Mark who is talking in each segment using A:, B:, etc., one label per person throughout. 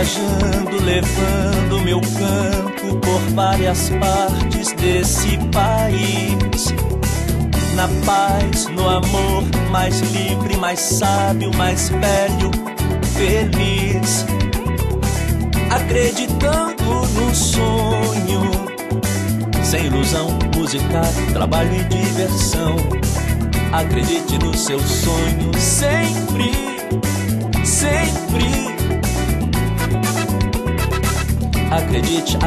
A: viajando, levando meu canto por várias partes desse país. Na paz, no amor, mais livre, mais sábio, mais velho, feliz. Acreditando no sonho, sem ilusão, musical, trabalho e diversão. Acredite no seu sonho sempre, sempre. Acredite.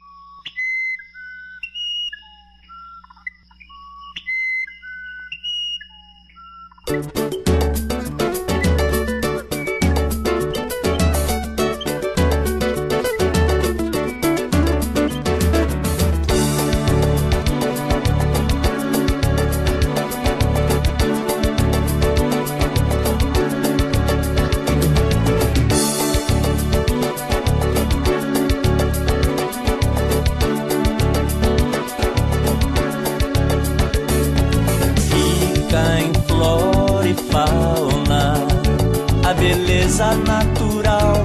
A: A beleza natural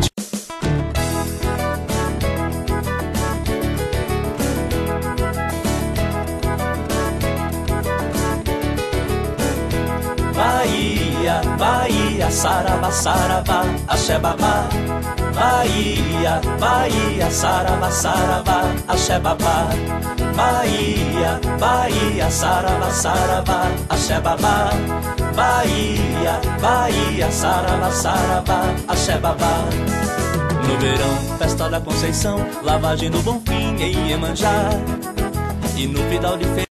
A: Bahia, Bahia, saravá, saravá, axé babá. Bahia, Bahia, saravá, saravá, axé babá. Bahia, Bahia, saravá, saravá, axé babá. Bahia, Bahia, saravá, saravá, axé babá. No verão, festa da Conceição, lavagem do Bonfim em Iemanjá. E no Vidal de Feira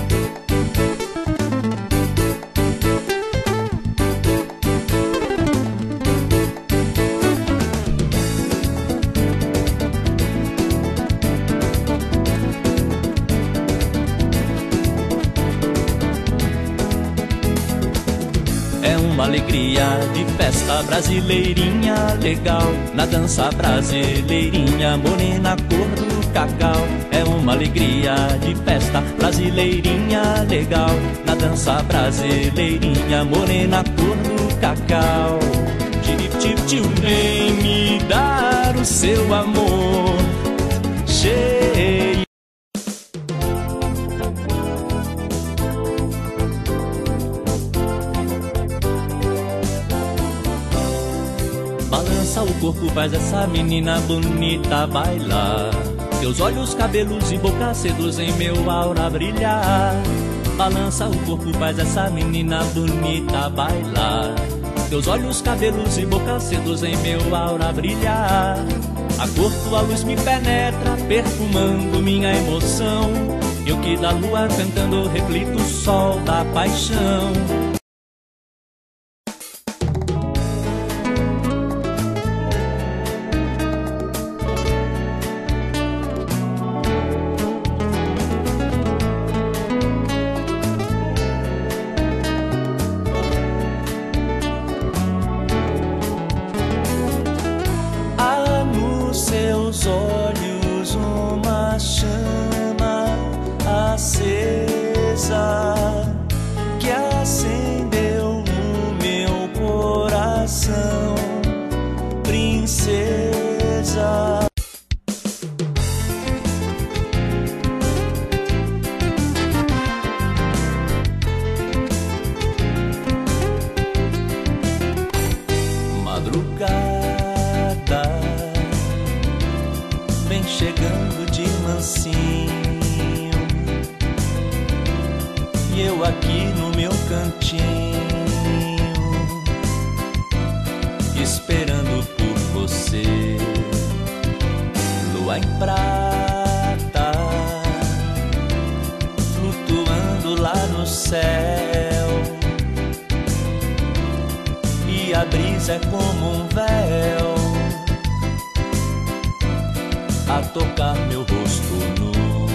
A: uma alegria de festa brasileirinha legal. Na dança brasileirinha, morena cor do cacau. É uma alegria de festa brasileirinha legal. Na dança brasileirinha, morena cor do cacau. Tio, vem me dar o seu amor cheio. Balança o corpo, faz essa menina bonita bailar. Teus olhos, cabelos e boca seduzem meu aura brilhar. Balança o corpo, faz essa menina bonita bailar. Teus olhos, cabelos e boca seduzem meu aura brilhar. A cor tua luz me penetra, perfumando minha emoção. Eu que da lua cantando reflito o sol da paixão. Seus olhos uma chama acesa que acendeu no meu coração, princesa. Madrugada vem chegando de mansinho, e eu aqui no meu cantinho, esperando por você. Lua em prata, flutuando lá no céu, e a brisa é como um véu a tocar meu rosto nu.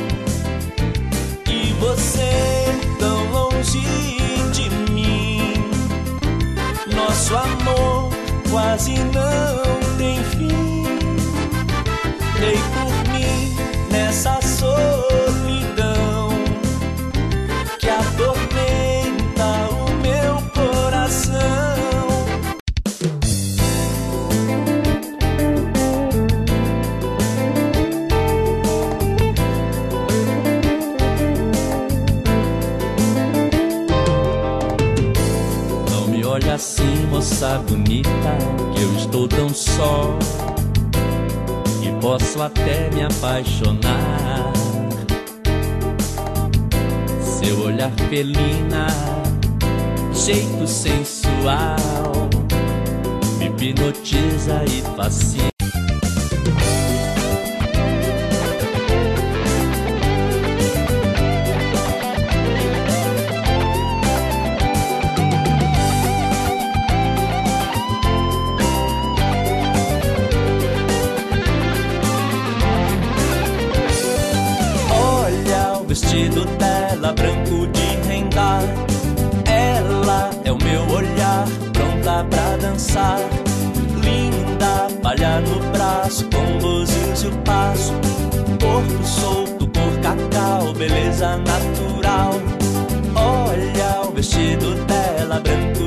A: E você tão longe de mim, nosso amor quase não tem fim. Ei por mim nessa solidão que atormenta o meu coração. assim, moça bonita, que eu estou tão só que posso até me apaixonar. Seu olhar felina, jeito sensual, me hipnotiza e fascina. Vestido dela, branco de rendar, ela é o meu olhar, pronta pra dançar. Linda, palha no braço, com luzes e o passo, corpo solto, cor cacau, beleza natural. Olha o vestido dela, branco